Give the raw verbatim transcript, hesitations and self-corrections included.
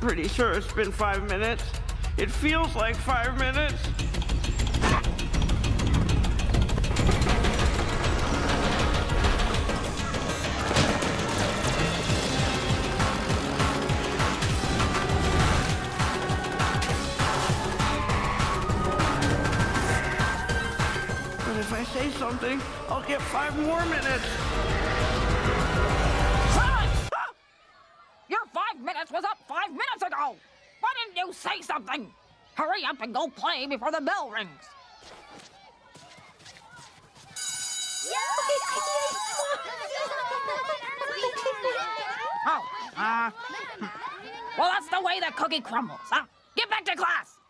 pretty sure it's been five minutes. It feels like five minutes. But if I say something, I'll get five more minutes. Clarence! Your five minutes was up five minutes ago! Why didn't you say something? Hurry up and go play before the bell rings. Oh, uh... well, that's the way that cookie crumbles, huh? Get back to class!